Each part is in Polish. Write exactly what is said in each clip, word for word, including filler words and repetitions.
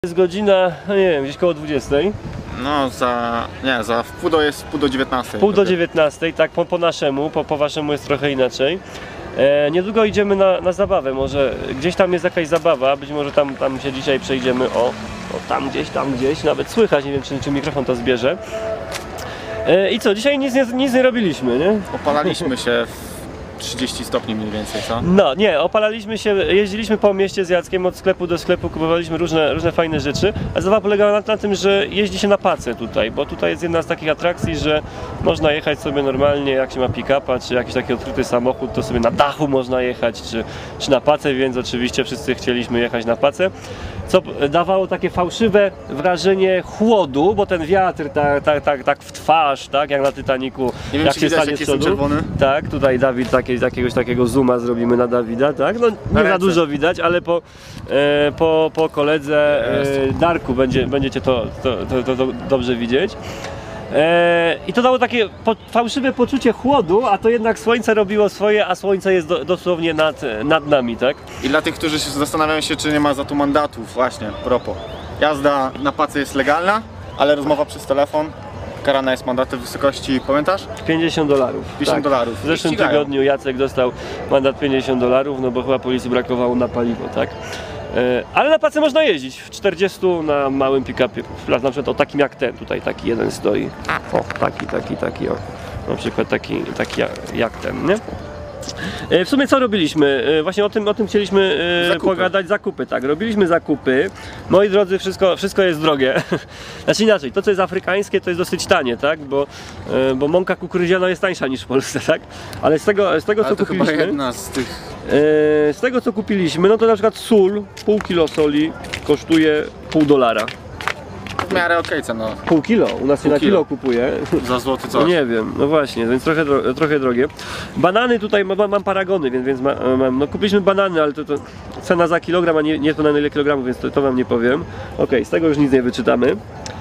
Jest godzina, no nie wiem, gdzieś koło dwudziestej. No za, nie, za w pół do jest pół do dziewiętnastej. Pół do dziewiętnastej, tak po, po naszemu, po, po waszemu jest trochę inaczej. E, niedługo idziemy na, na zabawę, może gdzieś tam jest jakaś zabawa, być może tam, tam się dzisiaj przejdziemy, o, o tam gdzieś, tam gdzieś, nawet słychać, nie wiem czy, czy mikrofon to zbierze. E, I co, dzisiaj nic nie, nic nie robiliśmy, nie? Opalaliśmy się w trzydzieści stopni mniej więcej, co? No, nie, opalaliśmy się, jeździliśmy po mieście z Jackiem od sklepu do sklepu, kupowaliśmy różne, różne fajne rzeczy, a zabawa polegała na, na tym, że jeździ się na pacę tutaj, bo tutaj jest jedna z takich atrakcji, że można jechać sobie normalnie, jak się ma pick-upa, czy jakiś taki odkryty samochód, to sobie na dachu można jechać, czy, czy na pacę, więc oczywiście wszyscy chcieliśmy jechać na pacę, co dawało takie fałszywe wrażenie chłodu, bo ten wiatr tak, tak, tak, tak w twarz, tak jak na Titanicu, Nie wiem, jak czy się widać, stanie jak z jestem przodu. czerwony. Tak, tutaj Dawid takie, jakiegoś takiego zooma zrobimy na Dawida, tak? No nie za dużo widać, ale po, e, po, po koledze e, Darku będzie, będziecie to, to, to, to, to dobrze widzieć. E, I to dało takie po, fałszywe poczucie chłodu, a to jednak słońce robiło swoje, a słońce jest do, dosłownie nad, nad nami, tak? I dla tych, którzy się zastanawiają się, czy nie ma za tu mandatów, właśnie, propos. Jazda na pacy jest legalna, ale rozmowa przez telefon karana jest mandatem w wysokości, pamiętasz? pięćdziesiąt dolarów. pięćdziesiąt dolarów. W zeszłym tygodniu Jacek dostał mandat pięćdziesiąt dolarów, no bo chyba policji brakowało na paliwo, tak? E, ale na pace można jeździć w czterdziestu na małym pick-upie, na przykład o takim jak ten, tutaj taki jeden stoi. O, taki, taki, taki, o. Na przykład taki, taki jak ten, nie? W sumie co robiliśmy? Właśnie o tym, o tym chcieliśmy zakupy. pogadać. Zakupy, tak. Robiliśmy zakupy. Moi drodzy, wszystko, wszystko jest drogie. Znaczy inaczej, to co jest afrykańskie to jest dosyć tanie, tak? Bo, bo mąka kukurydziana jest tańsza niż w Polsce, tak? Ale z tego, z tego Ale co to kupiliśmy. chyba jedna z tych... Z tego co kupiliśmy, no to na przykład sól, pół kilo soli kosztuje pół dolara. W miarę okej cena. Pół kilo, u nas się Pół na kilo kilo. kupuje. Za złoty No coś. nie wiem, no właśnie, więc trochę, dro trochę drogie. Banany tutaj, mam, mam paragony, więc, więc ma, mam, no kupiliśmy banany, ale to, to cena za kilogram, a nie, nie to na ile kilogramów, więc to, to wam nie powiem. Ok, z tego już nic nie wyczytamy.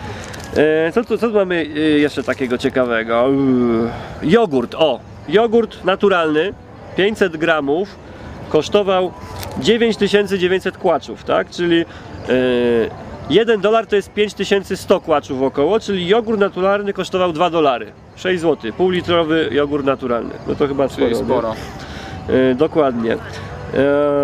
E, co, tu, co tu mamy e, jeszcze takiego ciekawego? Yy, jogurt, o! Jogurt naturalny, pięćset gramów, kosztował dziewięć tysięcy dziewięćset kłaczów, tak? Czyli e, jeden dolar to jest pięć tysięcy sto kłaczów około, czyli jogurt naturalny kosztował dwa dolary. sześć złotych, półlitrowy jogurt naturalny. No to chyba sporo. Czyli sporo. E, dokładnie. E,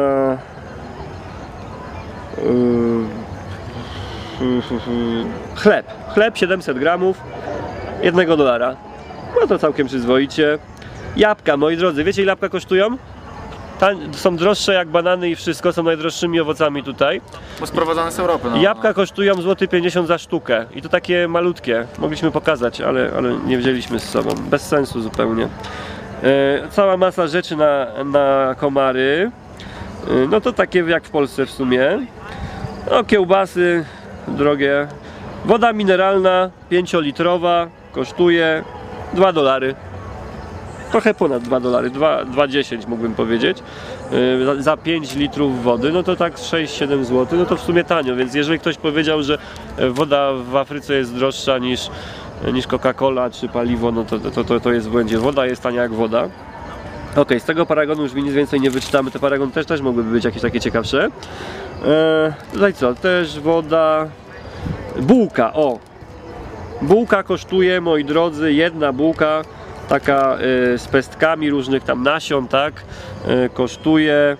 e, chleb. Chleb siedemset gramów, jednego dolara. No to całkiem przyzwoicie. Jabłka, moi drodzy, wiecie ile jabłka kosztują? Tań, są droższe jak banany i wszystko, są najdroższymi owocami tutaj. Bo sprowadzane z Europy, no. Jabłka kosztują złoty pięćdziesiąt za sztukę i to takie malutkie. Mogliśmy pokazać, ale, ale nie wzięliśmy z sobą. Bez sensu zupełnie. E, cała masa rzeczy na, na komary. E, no to takie jak w Polsce w sumie. No kiełbasy drogie. Woda mineralna pięciolitrowa kosztuje dwa dolary. Trochę ponad dwa dolary, dwa dziesięć mógłbym powiedzieć. Yy, za, za pięć litrów wody, no to tak sześć siedem złotych, no to w sumie tanio, więc jeżeli ktoś powiedział, że woda w Afryce jest droższa niż, niż Coca-Cola czy paliwo, no to, to, to, to jest w błędzie. Woda jest tania jak woda. Ok, z tego paragonu już mi nic więcej nie wyczytamy, te paragony też, też mogłyby być jakieś takie ciekawsze. Yy, tutaj co, też woda, bułka, o! Bułka kosztuje, moi drodzy, jedna bułka taka y, z pestkami różnych tam nasion, tak, y, kosztuje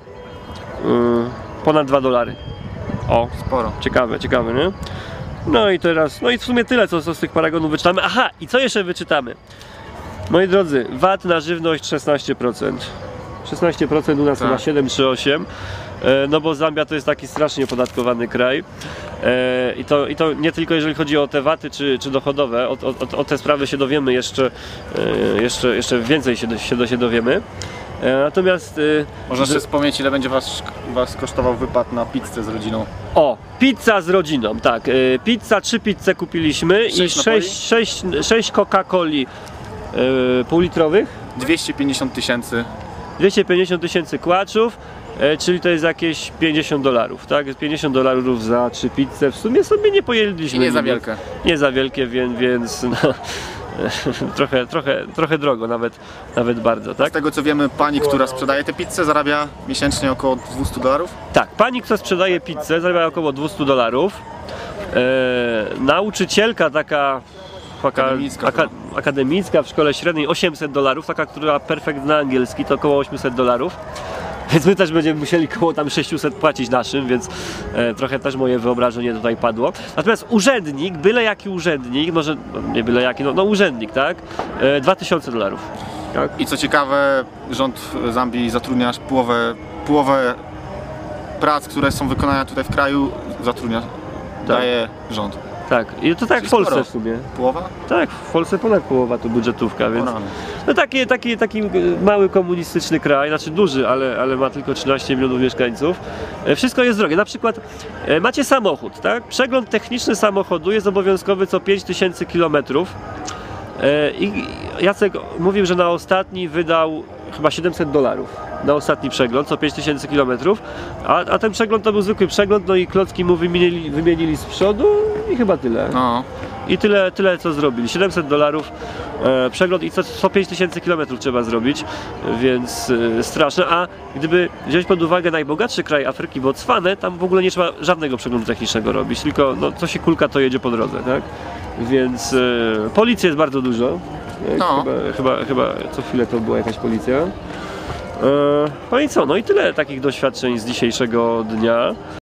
y, ponad dwa dolary. O, Sporo. ciekawe, ciekawe, nie? No i teraz, no i w sumie tyle, co, co z tych paragonów wyczytamy. Aha, i co jeszcze wyczytamy? Moi drodzy, V A T na żywność szesnaście procent. szesnaście procent u nas Tak. chyba siedem czy osiem. No bo Zambia to jest taki strasznie opodatkowany kraj. E, i, to, I to nie tylko jeżeli chodzi o te waty czy, czy dochodowe, o, o, o te sprawy się dowiemy jeszcze, e, jeszcze, jeszcze więcej się, się, się dowiemy. E, natomiast... E, Można jeszcze wspomnieć, ile będzie was, was kosztował wypad na pizzę z rodziną. O, pizza z rodziną, tak. E, pizza, trzy pizze kupiliśmy Sześć i sześć, sześć, sześć Coca-Coli e, półlitrowych. dwieście pięćdziesiąt tysięcy. dwieście pięćdziesiąt tysięcy kłaczów. E, czyli to jest jakieś pięćdziesiąt dolarów, tak? pięćdziesiąt dolarów za trzy pizze. W sumie sobie nie pojedliśmy. I nie za wielkie. Nie za wielkie, więc, więc no, trochę, trochę, trochę drogo, nawet, nawet bardzo, Z tak? tego co wiemy, pani, która sprzedaje te pizze, zarabia miesięcznie około dwieście dolarów. Tak, pani, która sprzedaje pizzę, zarabia około dwieście dolarów. E, nauczycielka taka, taka Akademicka aka, chyba. akademicka w szkole średniej osiemset dolarów, taka, która perfekt zna angielski, to około osiemset dolarów. Więc my też będziemy musieli koło tam sześćset płacić naszym, więc e, trochę też moje wyobrażenie tutaj padło. Natomiast urzędnik, byle jaki urzędnik, może no, nie byle jaki, no, no urzędnik, tak? E, dwa tysiące dolarów. Tak? I co ciekawe, rząd Zambii zatrudnia aż połowę, połowę prac, które są wykonane tutaj w kraju, zatrudnia, daje rząd. Tak, i to tak Czyli w Polsce sporo. w sumie. Połowa? Tak, w Polsce ponad połowa to budżetówka, więc O rany. no taki, taki, taki mały komunistyczny kraj, znaczy duży, ale, ale ma tylko trzynaście milionów mieszkańców. E, Wszystko jest drogie. Na przykład e, macie samochód, tak? Przegląd techniczny samochodu jest obowiązkowy co pięć tysięcy kilometrów. E, I Jacek mówił, że na ostatni wydał chyba siedemset dolarów. Na ostatni przegląd, co pięć tysięcy kilometrów. A, a ten przegląd to był zwykły przegląd, no i klocki mu wymienili, wymienili z przodu i chyba tyle. No. I tyle, tyle co zrobili. siedemset dolarów e, przegląd i co, co pięć tysięcy kilometrów trzeba zrobić, więc e, straszne. A gdyby wziąć pod uwagę najbogatszy kraj Afryki, Botswanę, tam w ogóle nie trzeba żadnego przeglądu technicznego robić, tylko no, co się kulka, to jedzie po drodze, tak? Więc e, policji jest bardzo dużo. E, No. Chyba, chyba, chyba co chwilę to była jakaś policja. E, no i co? No i tyle takich doświadczeń z dzisiejszego dnia.